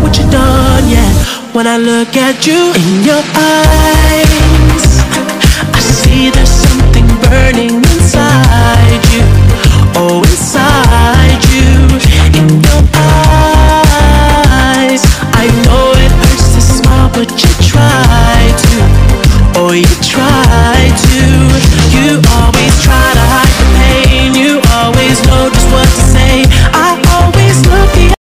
what you done, yeah. When I look at you in your eyes, I see there's something burning